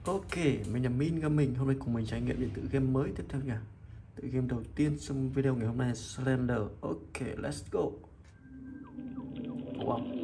Ok, mình là Min Gaming. Hôm nay cùng mình trải nghiệm điện tử game mới tiếp theo nha. Tựa game đầu tiên trong video ngày hôm nay là Slender. Ok, let's go. Wow.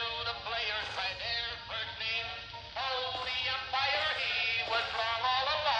Empire, he was wrong all along.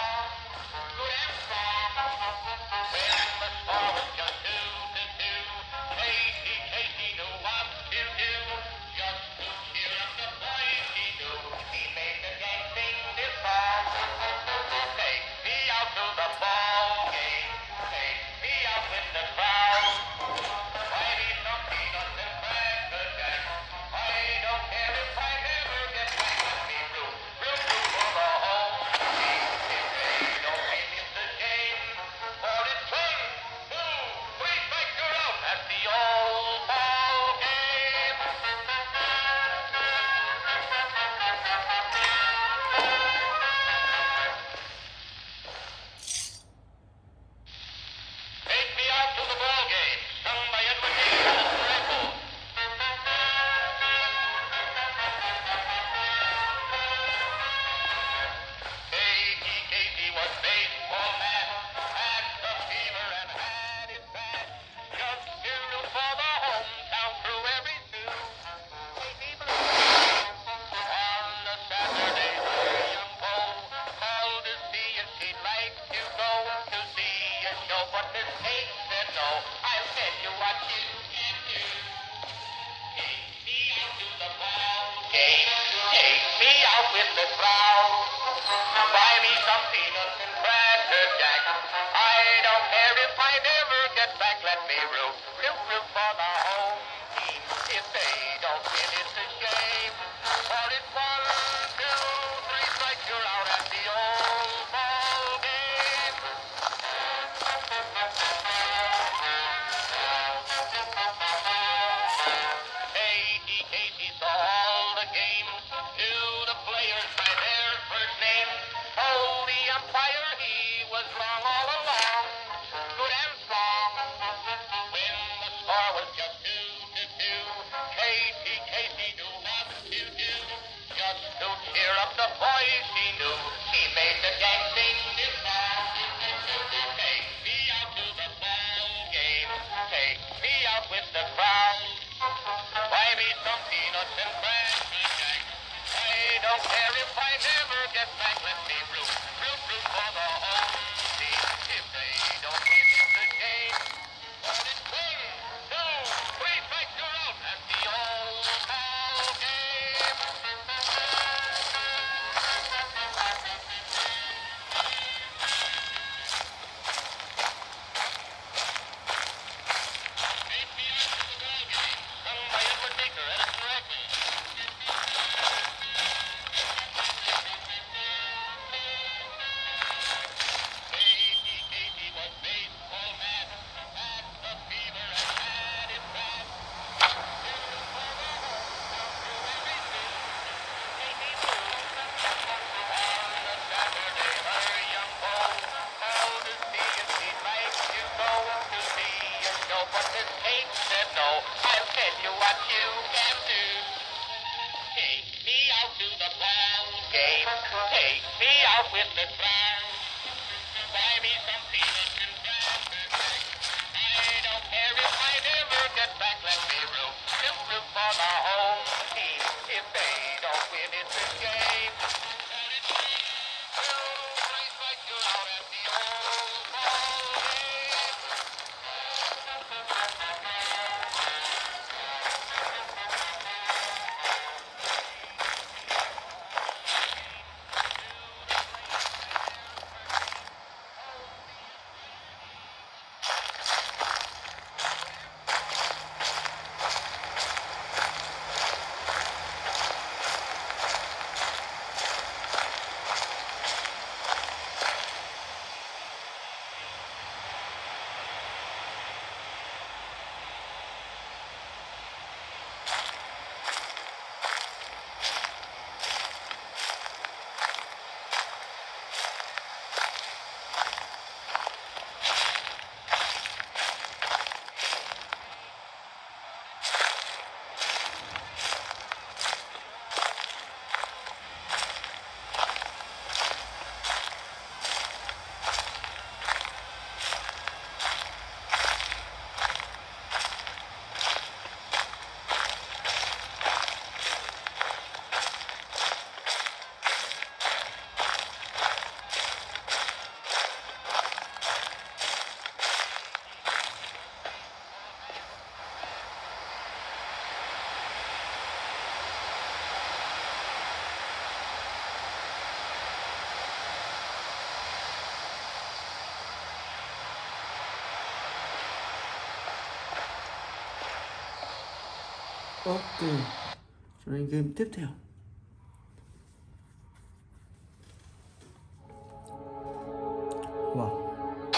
get back, let me root. Root, root for the home team. If they don't win, it's a shame. But it's 1, 2, 3 strikes, you're out at the old ball game. Take me out to the ball game, sung by Edward Baker, Edison Rackman. Casey was baseball mad, had the fever and had it bad. Till for the hometown through everything, Casey Blue. On a Saturday, her young beau called to see if she'd like to go to see a show. But Miss Kate said no. I'll tell you what you can do. Take me out to the ball game. Take me out with the crowd. Buy me some peanuts and crackers. I don't care if I never get back. Let me root. Just root for the home team. If they don't win, it's a shame. And it's 2, 3 strikes, you're out at the old ball game. Ok, cho nên game tiếp theo. Wow.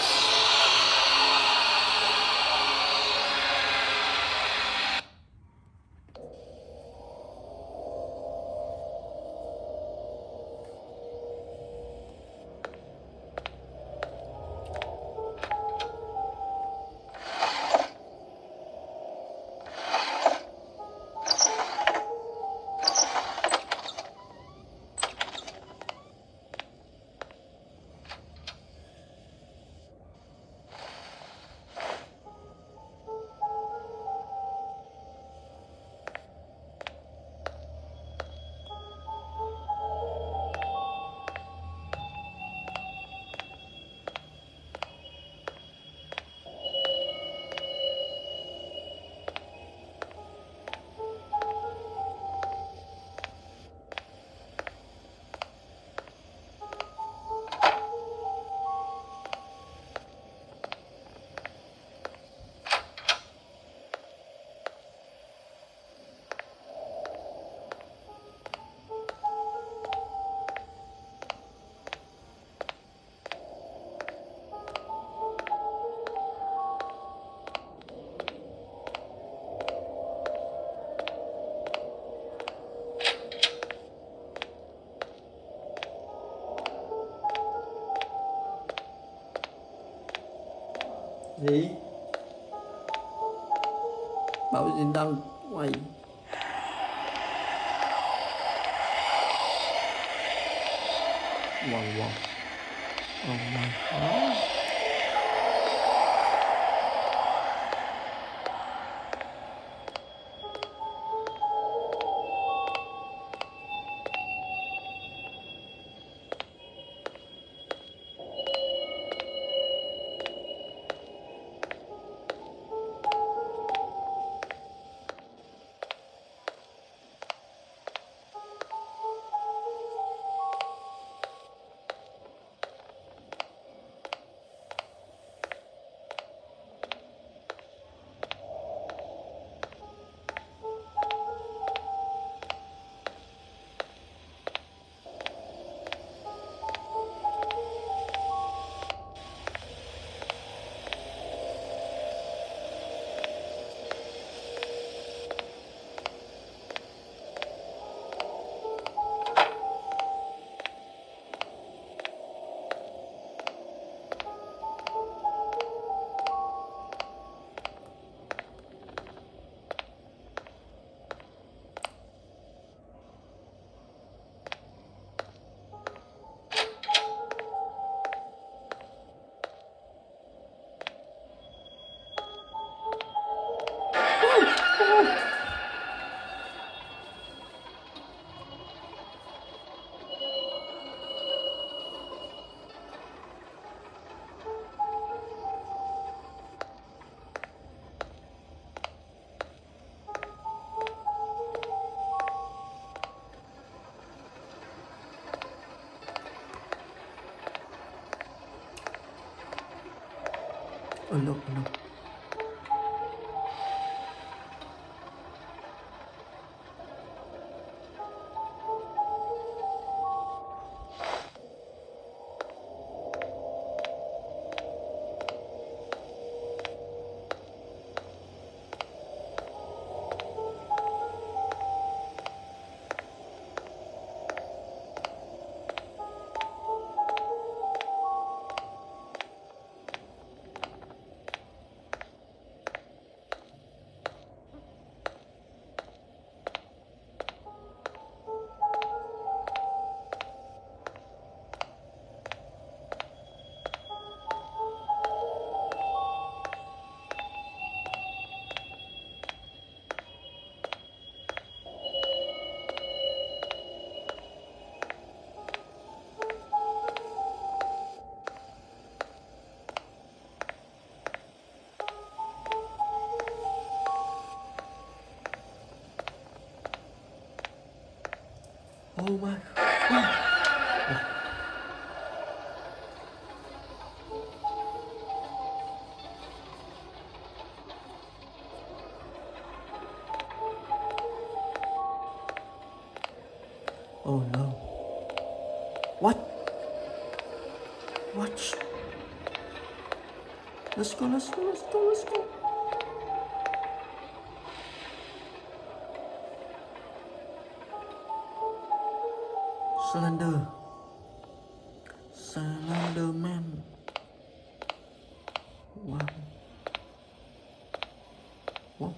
Gì? Bảo gì đang quay? Wow, wow. Oh my God. Oh no, oh no. Oh my. Oh no. What? What? Let's go, let's go, let's go, let's go. Slender. Slender Man. Wow. Wow.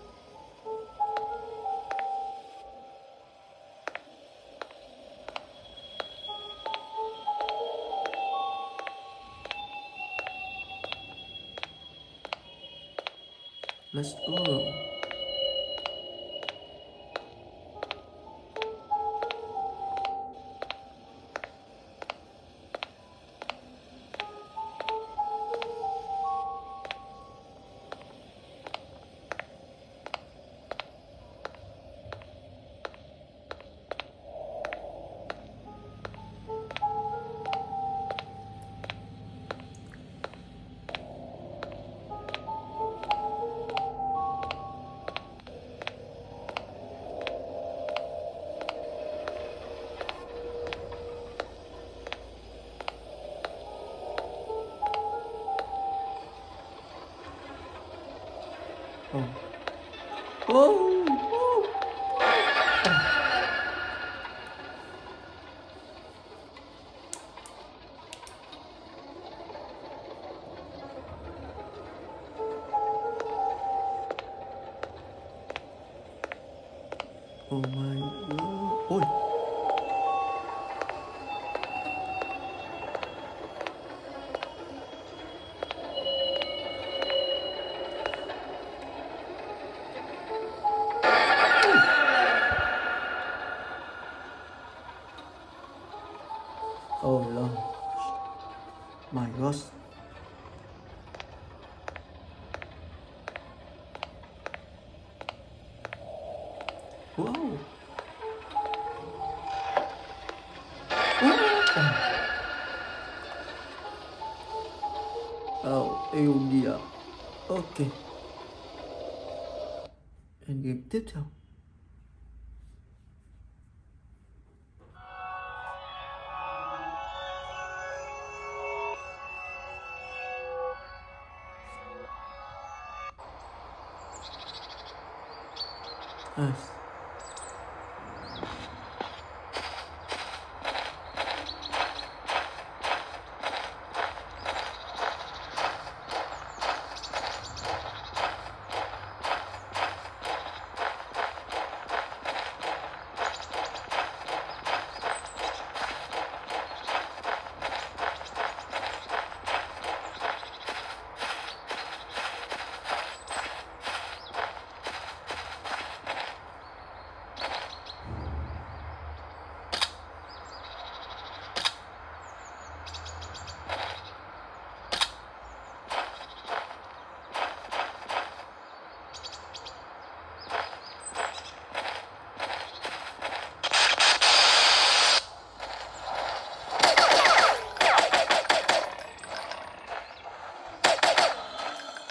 Let's go. Oh. Oh. Oh my god. Ôi. Oh Lord. My God. Wow. Oh, yêu địa. Ok. Endgame tiếp theo. Nice.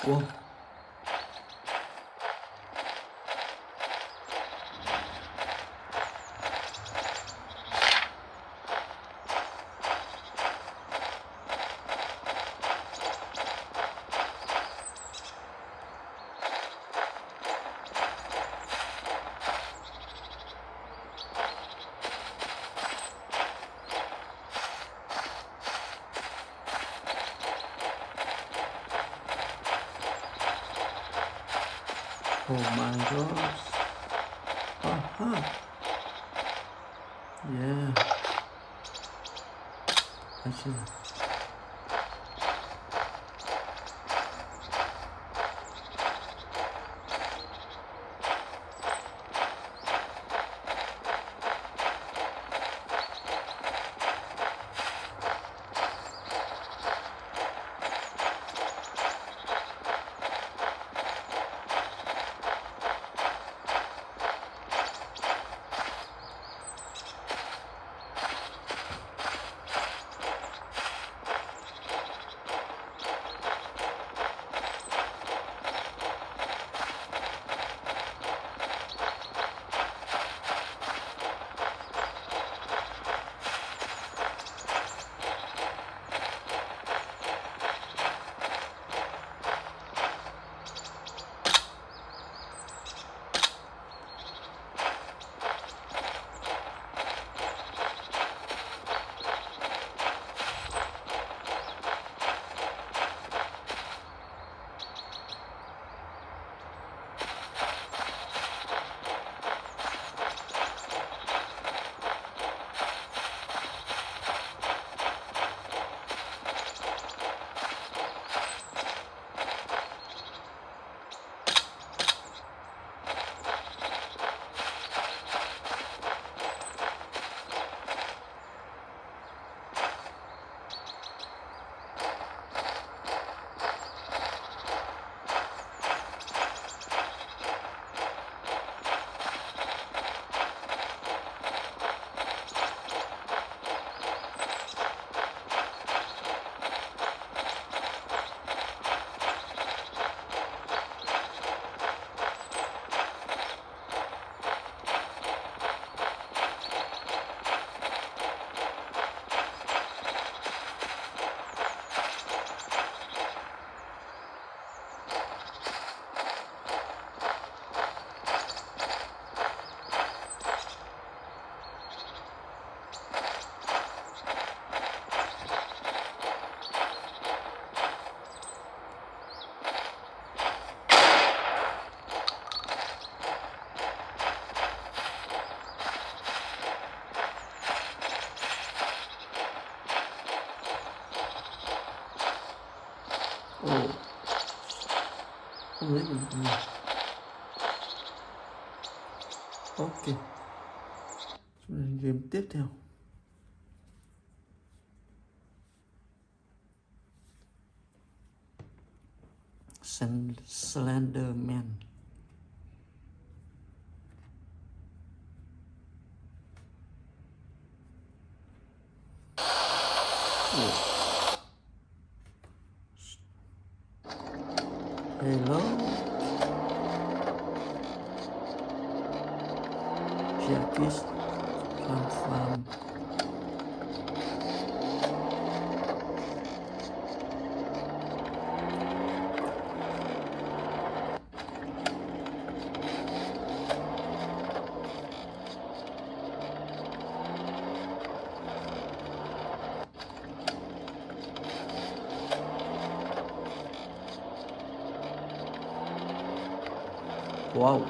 Wow. Oh my gosh. Aha. Yeah. I see. Oh, không lấy mình. Ok, game tiếp theo. Slenderman. Hello. Jackie's Farm. Wow.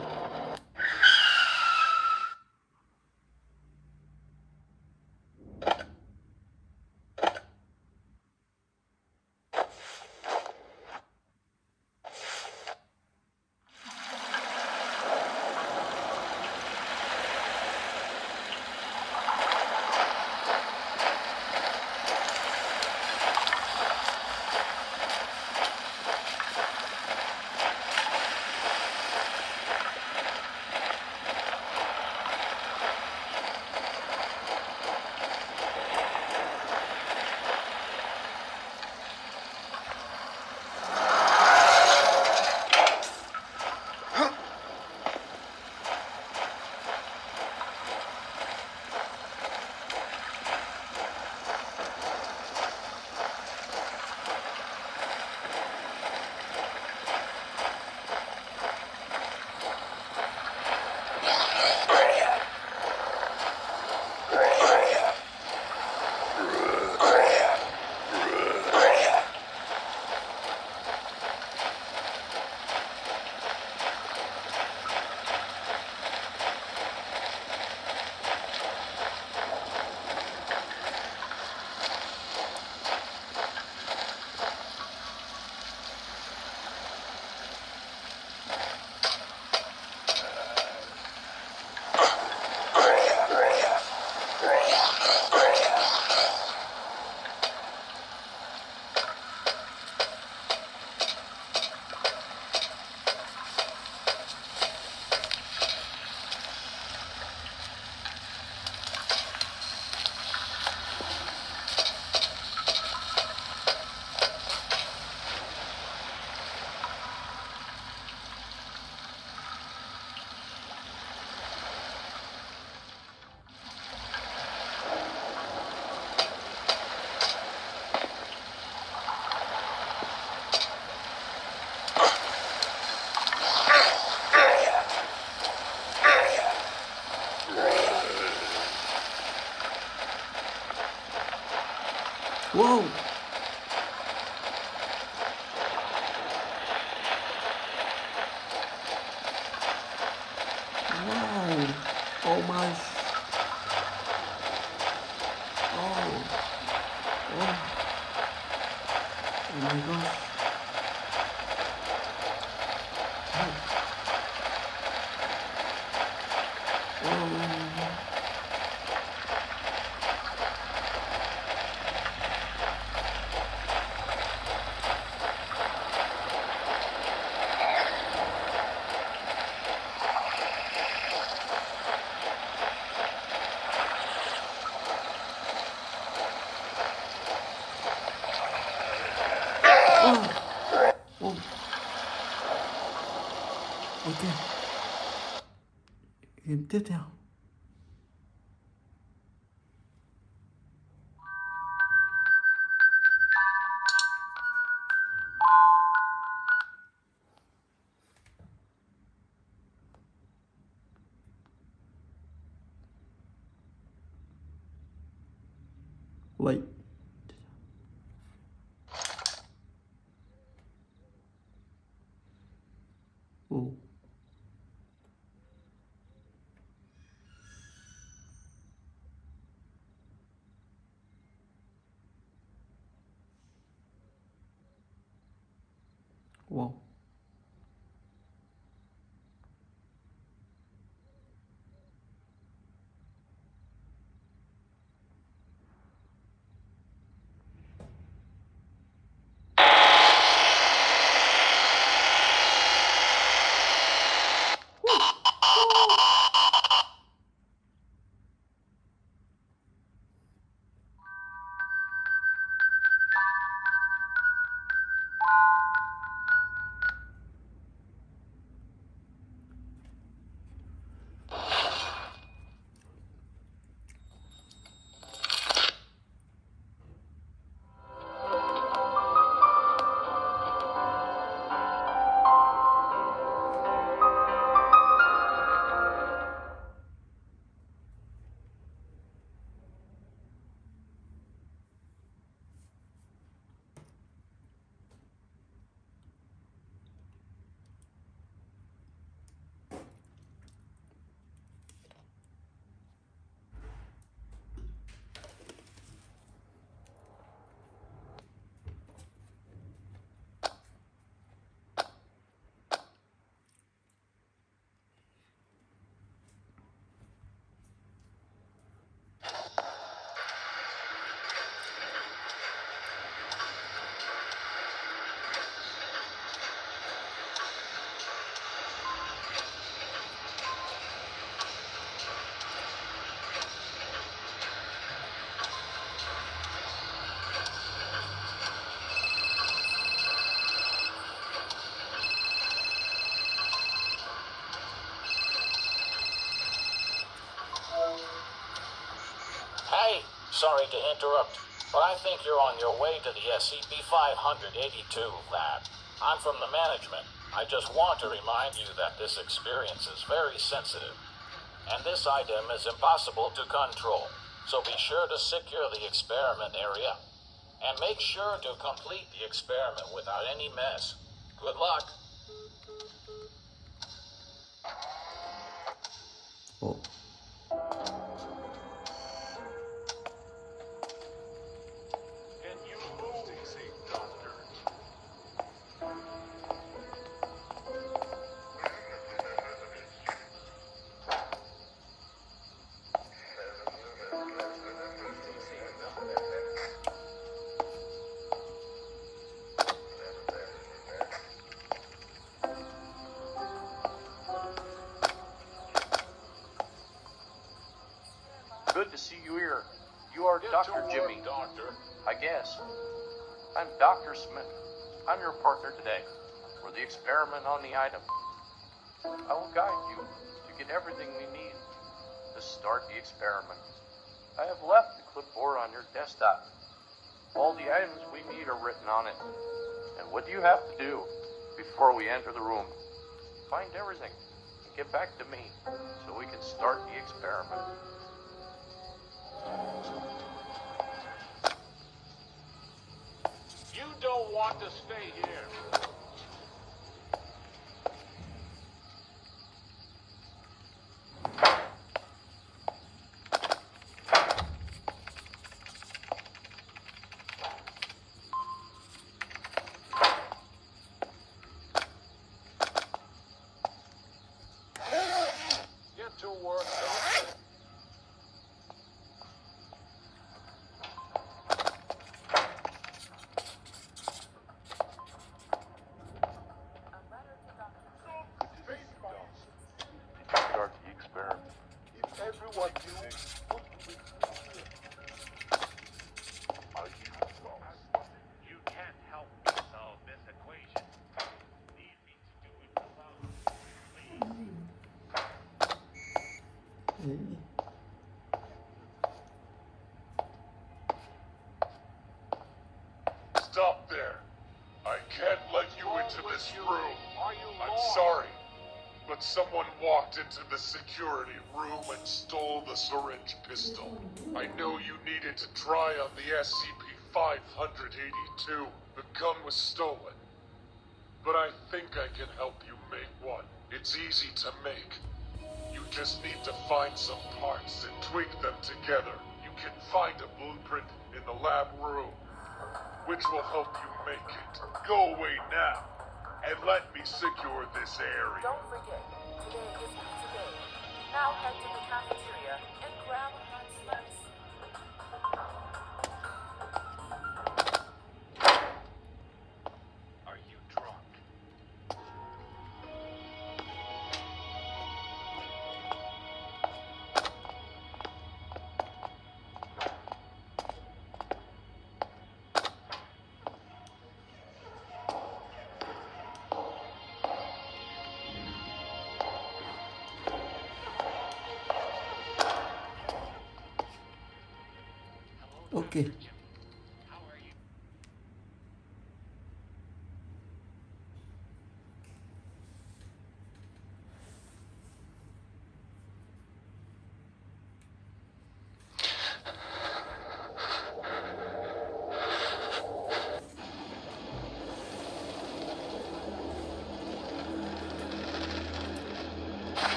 Wow. Wow. Oh my. Oh. Oh. Oh my gosh. Oh. Oh. Oh. Ok. Game tiếp theo. Wait. Oh. Wow. Hey, sorry to interrupt, but I think you're on your way to the SCP-582 lab. I'm from the management. I just want to remind you that this experience is very sensitive, and this item is impossible to control. So be sure to secure the experiment area, and make sure to complete the experiment without any mess. Good luck. Oh. Can you move, Doctor? Good to see you here. You are Get Dr. to work, Jimmy, Doctor. I guess. I'm Dr. Smith. I'm your partner today for the experiment on the item. I will guide you to get everything we need to start the experiment. I have left the clipboard on your desktop. All the items we need are written on it. And what do you have to do before we enter the room? Find everything and get back to me so we can start the experiment. want to stay here. Get to work, Doctor. Start the experiment. If everyone knew what we are you lost? You can't help me solve this equation. Need me to do it alone, please. Stop there. I can't let you into this room. Are you I'm lost? sorry, but someone walked into the security room and stole the syringe pistol. I know you needed to try on the SCP-582. The gun was stolen. But I think I can help you make one. It's easy to make. You just need to find some parts and tweak them together. You can find a blueprint in the lab room, which will help you make it. Go away now, and let me secure this area. Don't forget, today is pizza day. Now head to the cafeteria and grab a hot slice. Are you drunk? Ok. How are you?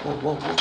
Wow, wow, wow.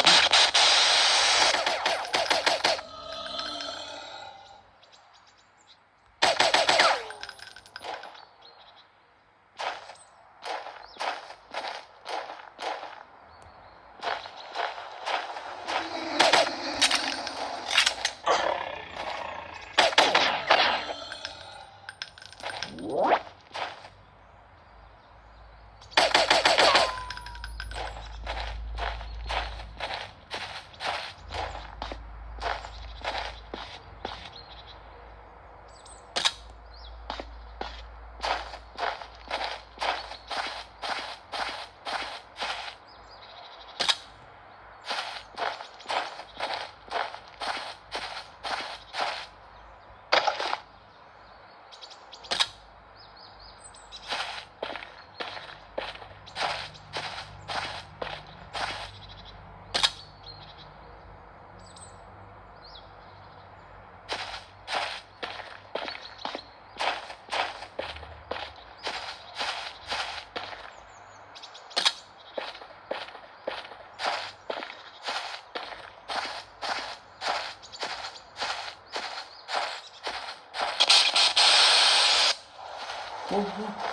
Wow, wow.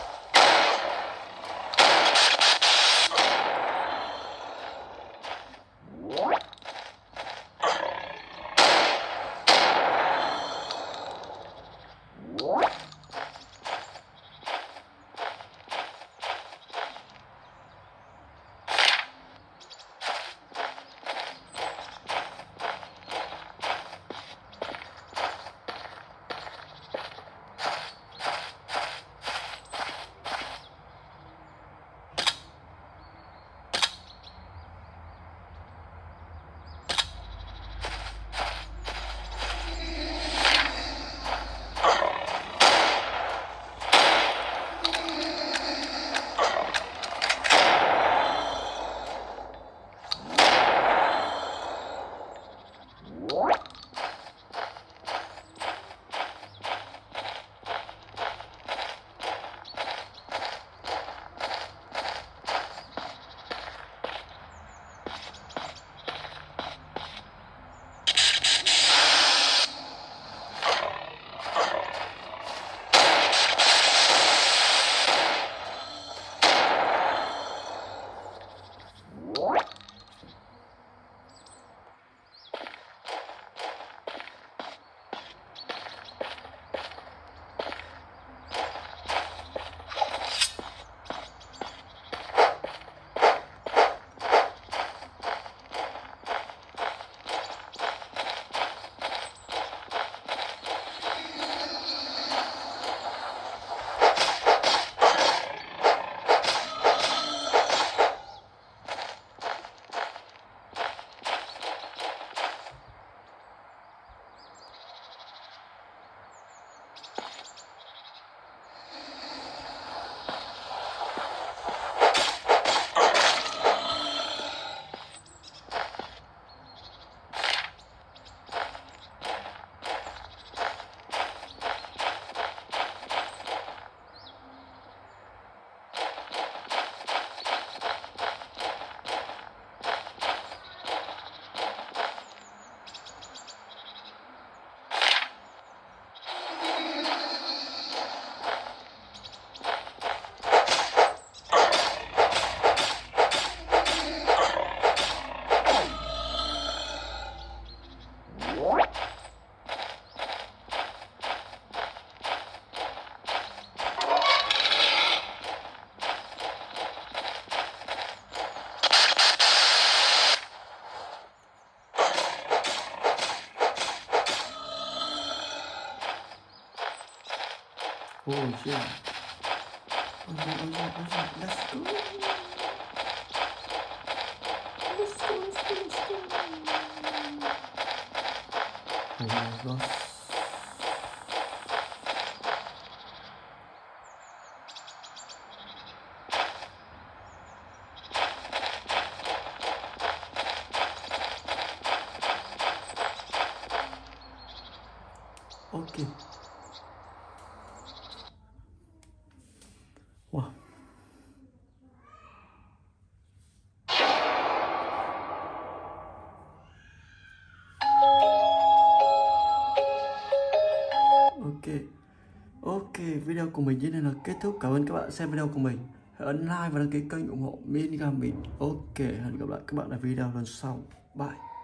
Holy shit. Oh yeah, oh yeah, oh yeah. Let's go. Let's go, let's go, let's go. Oh my gosh. Okay. Wow. Ok, video của mình như này là kết thúc. Cảm ơn các bạn xem video của mình. Hãy ấn like và đăng ký kênh ủng hộ Min Gaming. Ok, hẹn gặp lại các bạn ở video lần sau. Bye.